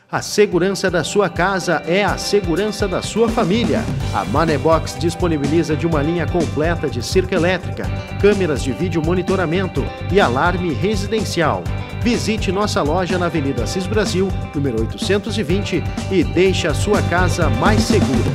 A segurança da sua casa é a segurança da sua família. A Manebox disponibiliza de uma linha completa de cerca elétrica, câmeras de vídeo monitoramento e alarme residencial. Visite nossa loja na Avenida Assis Brasil, número 820, e deixe a sua casa mais segura.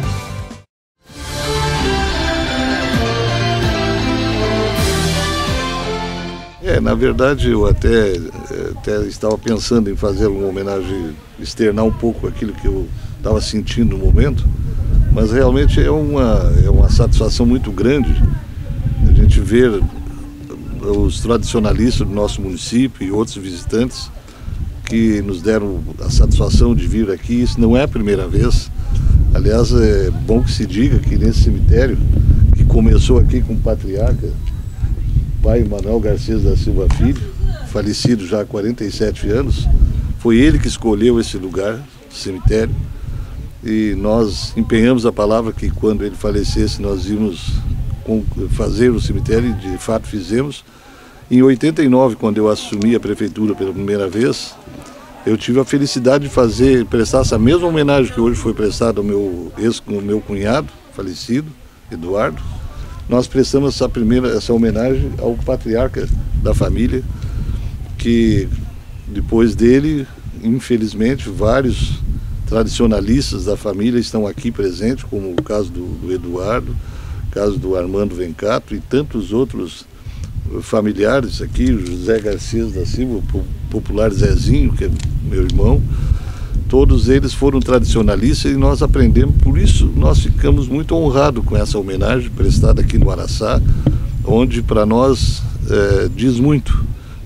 Na verdade, eu até estava pensando em fazer uma homenagem, externar um pouco aquilo que eu estava sentindo no momento, mas realmente é uma satisfação muito grande a gente ver os tradicionalistas do nosso município e outros visitantes que nos deram a satisfação de vir aqui. Isso não é a primeira vez. Aliás, é bom que se diga que nesse cemitério, que começou aqui com o patriarca, pai Manuel Garcês da Silva Filho, falecido já há 47 anos, foi ele que escolheu esse lugar, cemitério, e nós empenhamos a palavra que quando ele falecesse nós íamos fazer o cemitério, e de fato fizemos. Em 89, quando eu assumi a prefeitura pela primeira vez, eu tive a felicidade de prestar essa mesma homenagem que hoje foi prestada ao meu cunhado, falecido, Eduardo. Nós prestamos essa homenagem ao patriarca da família, que depois dele, infelizmente, vários tradicionalistas da família estão aqui presentes, como o caso do Eduardo, o caso do Armando Vencato e tantos outros familiares aqui, o José Garcês da Silva, o popular Zezinho, que é meu irmão. Todos eles foram tradicionalistas e nós aprendemos, por isso nós ficamos muito honrados com essa homenagem prestada aqui no Araçá, onde para nós diz muito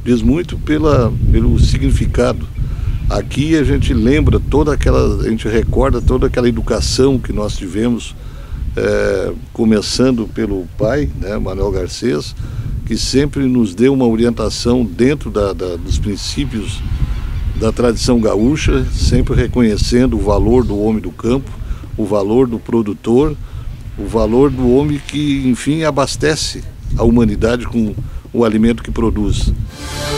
pelo significado. Aqui a gente lembra a gente recorda toda aquela educação que nós tivemos, começando pelo pai, né, Manuel Garcês, que sempre nos deu uma orientação dentro dos princípios da tradição gaúcha, sempre reconhecendo o valor do homem do campo, o valor do produtor, o valor do homem que, enfim, abastece a humanidade com o alimento que produz.